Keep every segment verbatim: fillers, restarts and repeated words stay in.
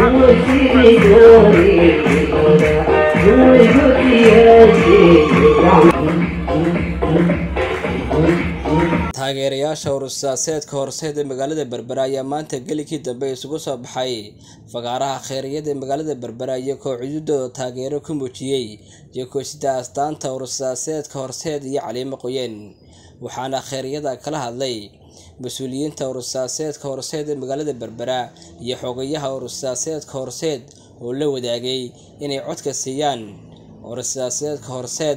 taageerayaasha urur-siyaasadeedka horseed ee magaalada Berbera ayaa maanta gelikii dambe isugu soo baxay fagaaraha khayriyada ee magaalada Berbera iyo kooxdooda taageero ku muujiyay iyagoo sida astaanta urur-siyaasadeedka horseed iyo caleemo qoyan waxaana khayriyada kala hadlay mas'uuliyiinta urur-siyaasadeedka horseed ee magaalada Berbera iyo xogayaha urur-siyaasadeedka horseed oo la wadaagay inay codka siiyaan urur-siyaasadeedka horseed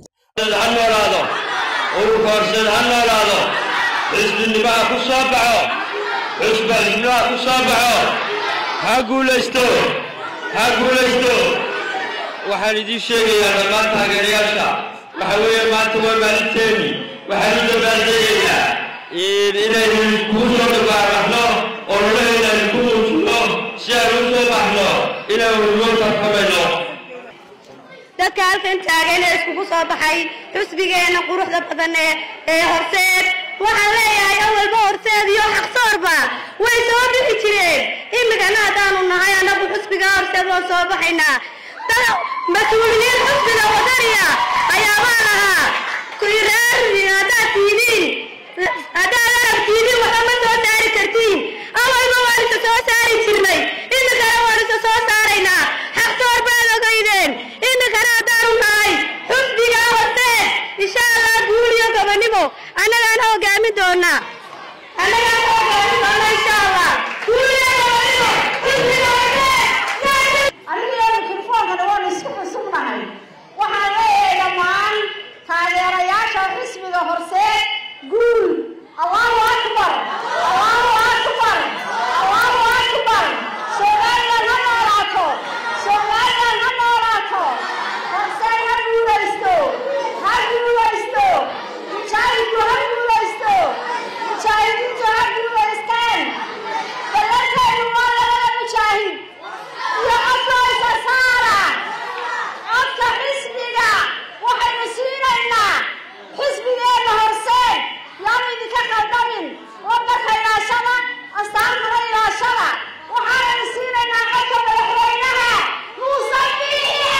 ururka horseed ha noolaado xisbinimada ku soo baxo xisbinimada ku soo baxo ha guulaysto ha guulaysto waxaan idin sheegayaa dhammaan taageerayaasha waxa weeye maanta waa maalinteeni waxaan u dabaaldegayaa inaynu ku soo dhawaaqno oo nololeena ku muujino si aan u soo baxno inaynu noo tartamayno dadka halkan taagan ee iskugu soo baxay xisbigeena quruxda badan ee horseed waxaan leeyahay awalba horseed iyo xaqsoorba way soo bixi jireen imigana hadaanu nahay anagu xisbiga horseed oo soo baxaynaa dad mas-uuliyiin xisbiga wadaniya ayaabaa lahaa kuiraariin haddaad tiidiin haddaad arab tiidiin waxba ma soo saari kartiin awalba waan isa soo saari jirnay imigana waan isa soo saaraynaa xaqsoor baad ogeydeen imigana haddaanu nahay xisbiga horseed insha allah guul iyo gobonimo annagaan hogaamin doonaa annagaan hogaamin doonaa insha allah guul iyo gobonimo xisbiga horseed aniga mikrofonkana waan isku xusubnahay waxaan leeyahay dhammaan taageerayaasha xisbiga horseed guul allahu akbar allahu akbar allahu akbar soomaaliya ha noolaato soomaaliya ha noolaato horseed ha guulaysto ha guulaysto mujaahidku ha guulaysto mujaahidiintu ha guulaystaan ballanteenu waa labada mujaahid iyo codkooysa saara codka xisbiga waxaynu siinaynaa xisbigeena horseed yaanu idinka qaldamin waddanka ilaashada astaantuna ilaashada waxaanaynu siinaynaa codka madaxweynaha muuse biixi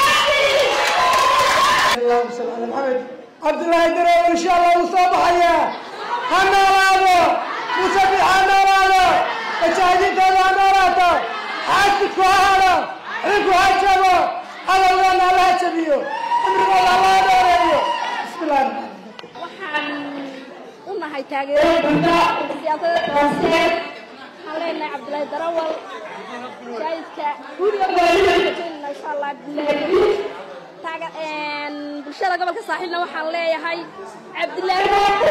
اللهم صل على محمد عبد الله الدراوي ان شاء الله وصباح يا هنوراده مسبح هنوراده مشاهدين هنوراده حاسك وهذا عيكو هاجبه هذا الله لا تبيه امرك الله دوريه بسم الله الرحمن الرحيم waxaan u nahay taageerada siyaasadda horseed xaleena Cabdullaahi Darawal jaayska guriga ma sha Allah taaga een bulshada gobolka saaxilna waxaan leeyahay Cabdullaahi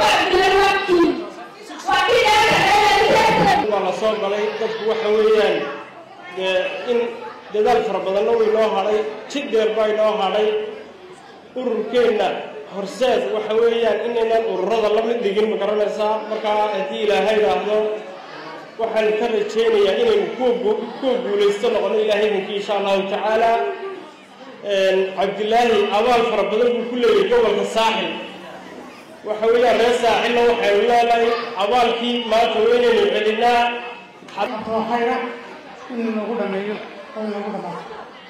waa la soo galay dadku waxa weeyaan in dadaal fara badan oo inoo haray jid dheer baa inoo haray ururkeena horseed waxa weeyaan inaynan ururada la mid dhigin ma garanaysaa marka hadii ilaahay raahdo waxaan ka rajeynayaa inaynu ku guulaysto noqono ilaahay insha Allah ta'ala Cabdullaahi abaal fara badan buu ku leeyahay gobolka saaxil waxa weeyaan reer saaxilna waxay leedahay abaalkii maanta weynaynu celinaa حتى خيرا إن نقول دميو أو نقول دمار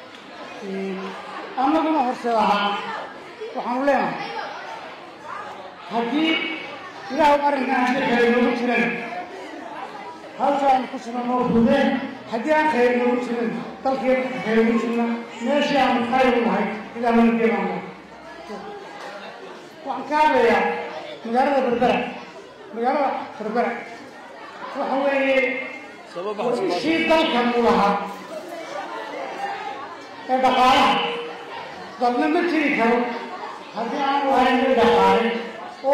أما كنا هرسلها وحنولنا هذي إذا أقرنا هذا خير نقول شنو هل كان كسرنا نقول هذي عن خير نقول شنو تلقي خير نقول شنو ماشي عن خير وهاي إذا ما نجيب عنه وعن كذا يا مجرد بربرة مجرد بربرة وحوي شيء ذلك مولها هذا قارئ ضمن متري كرو هذا عارو هاي الدقائق أو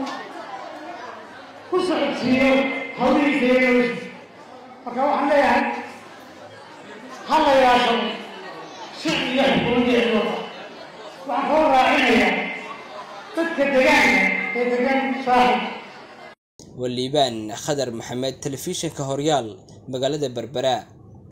كسر سير هذي سير فكوا عنا يعني هلا يا شو شيء يحكون يحكون وعقول راعينا تتدقق تتدقق صاحب والليبان خضر محمد تلفزيون كهوريال مقالة بربراء.